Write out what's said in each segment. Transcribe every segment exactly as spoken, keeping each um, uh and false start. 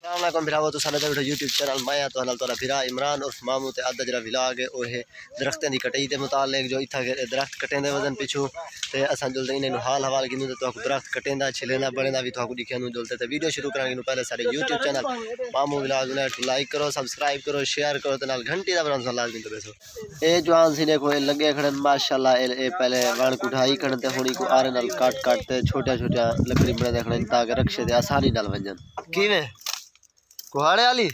अस्सलाम भरावो तो सारे बैठो यूट्यूब चैनल माया तो हल तोरा भरा इमरान और मामू ते अद्धा जरा विलाग है ओहे दरख्तें की कटाई के मुतालिक जो इतना दरख्त कटेंदे वजन पिछू ते असां जुलते इन्हें हाल हवाल गिनू तो दरख्त कटेंदा छिलेंदा बनेंदा भी तो दिखा जुलते तो वीडियो शुरू कराने पहले सारे यूट्यूब चैनल मामू विलाग ने लाइक करो सब्सक्राइब करो शेयर करो तो घंटी का बना लाजमी तो बेसो ए जवान सी देखो ये लगे खड़े माशाल्लाह ए पहले वण कुठाई खड़न ते हुणी को आरे नाल काट काट ते छोटा छोटा लकड़ी बने खड़े ताकि रक्षे दे आसानी नाल वजन किवें कुहाड़े वाली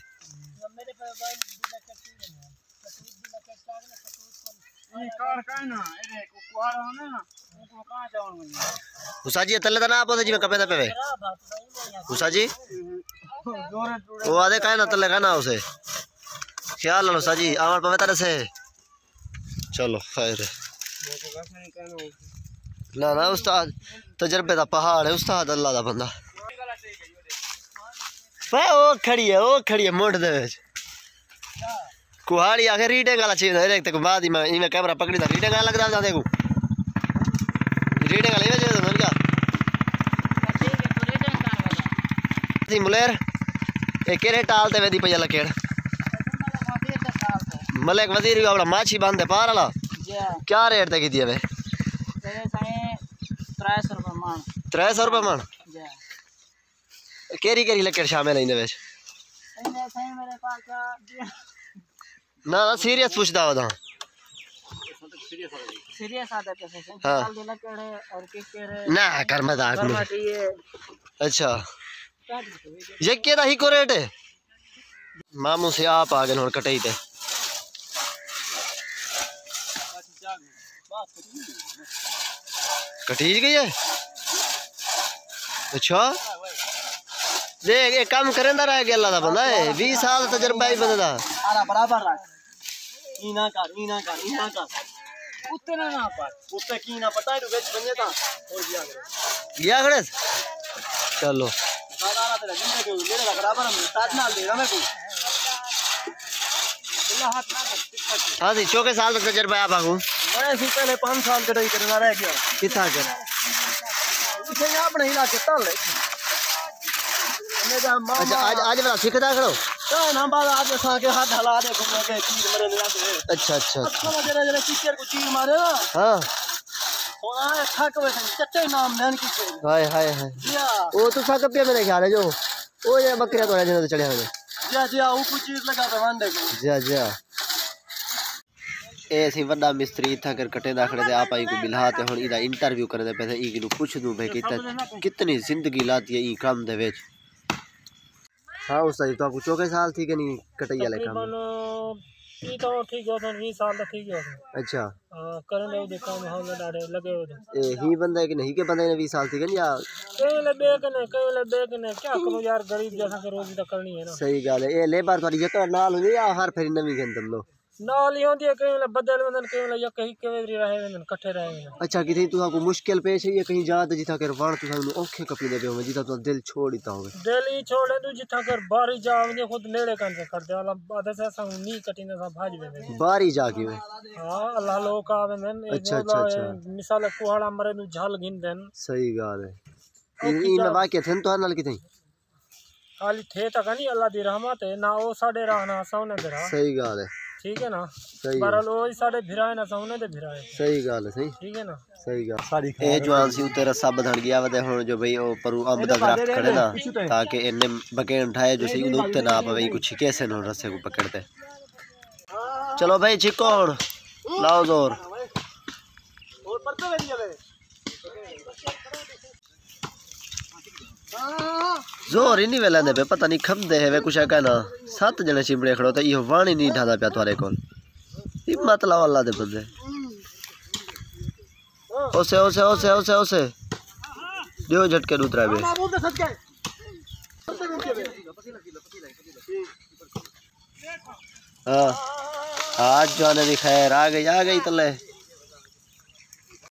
उषा जी तले ना आप जी में कपे पे उषा जी वो आधे का ना तले का ना उसे ख्याल लो उषा जी आवर पवे तरह से चलो खैर ना ना उस्ताद तजर्बे का पहाड़ है उस्ताद अल्लाह का बंदा वो खड़ी है वो खड़ी है मोड़ दे कुहाड़ी आके रीडिंग वाला चाहिए देख तक बाद में इमे कैमरा पकड़ी था रीडिंग वाला लगदा देखो रीडिंग वाला ये जो क्या जी मुलेर ए केरे टाल ते वेदी पया लकेड़ मलिक वजीर भी अपना माछी बांधे पार वाला क्या रेट ते कीती है त्रै सौ रुपए मान त्रै सौ रुपए मान केरी केरी लकड़ शामिल है इनमें ना ना सीरियस पूछता होता सीरियस आते पैसे हाँ और ना कर मजाक में अच्छा ये केदा ही को रेट है मामू से आप आ गए हुन कटाई ते कटीज गई है अच्छा देख ये काम करेंदा रह गया अल्लाह दा बंदा है बीस साल तजर्बा ही बंदा आरा बराबर रख ई ना कर ई ना कर ई ना कर उत्ते ना ना पर उत्ते की ना पता है तो बेच बने था और गया करे गया खड़े चलो सारा तेरा जिंदे के मेरे का बराबर हम साथ नाल दे रहा मैं को अल्लाह हाथ ना कर हां जी चौके साल तक तजर्बा आ बागू मैं सी पहले पाँच साल कटाई करना रह गया कितना कर इसे अपने इलाके तल अच्छा आज आज बड़ा सीखता करो तो ना बाद आज सा के हाथ हला दे घूम के चीर मेरे निरा से अच्छा अच्छा अच्छा जरा जरा टीचर को चीर मारे ना हां होना थक वे चट्टे नाम नैन की से हाय हाय हाय वो तो सा कपिया मेरे ख्याल है जो वो ये बकरियां तो जने चढ़े हैं जी जी वो कुछ चीज लगा पे वंडे को जी जी ए सी वड्डा मिस्त्री था कर कटे दाखड़े ते आप आई को बिल्हा ते हुन इदा इंटरव्यू करे दे पे ई नु पूछ दूं भाई कितना कितनी जिंदगी लाती है ई काम दे विच हाँ उस सही तो आपको चौके साल थी कि नहीं कटैया ले काम ई तो ठीक हो तो बीस साल तक ठीक हो अच्छा हां करने दे काम हां डाडे लगे हो ए ही बंदा कि नहीं के बंदे ने बीस साल थी कि या कई ले बेक ने कई ले बेक ने क्या करो यार गरीब जैसा के रोजी तो करनी है ना सही गल है ए लेबर थोड़ी जत नाल हो या हर फेरी नवी गन तुम लो नाल ही होती है कई ले बदल वंदन कई ले या कहीं केवरी रहे वंदन इकट्ठे रहे अच्छा कि तू को मुश्किल पेश है कहीं जा तो जिथा कर वाण तू ओखे कपी दे पे जिथा तो दिल छोड़ देता होवे दिल ही छोड़े तू जिथा कर बारी जा मुझे खुद नेड़े कर से कर दे वाला आधे से सा नी कटी ने सा भाज में बारी जा की हां अल्लाह लोग का वंदन अच्छा अच्छा अच्छा मिसाल कुहाड़ा मरे नु झल गिन देन सही गाल है ई में वाक्य थन तो नाल किथे खाली थे तक नहीं अल्लाह दी रहमत है ना ओ साडे रहना सौने दे रहा सही गाल है ठीक है ना सही बरल ओ साडे भिराए ना सौने दे भिराए सही गाल है सही ठीक है ना सही गाल सारी ए जवान सी उते रस्सा बधड़ गया वदे हुन जो भई ओ परु अंब दा दरख्त खड़े ना ताकि इन्ने बकेन उठाए जो सही उते ना पवे कुछ कैसे न रस्से को पकड़ते चलो भाई छिको हुन लाओ जोर और परते वेंदी जावे जोर ही नहीं वेला दे पे पता नहीं खम दे है कुछ है कहना सात जने चिमड़े खड़ो तो यो वाणी नहीं ढादा पे थारे कोल हिम्मत लाओ अल्लाह दे बंदे ओसे ओसे ओसे ओसे ओसे दियो झटके दूसरा बे हां आज जाने दी खैर आ गई आ गई तले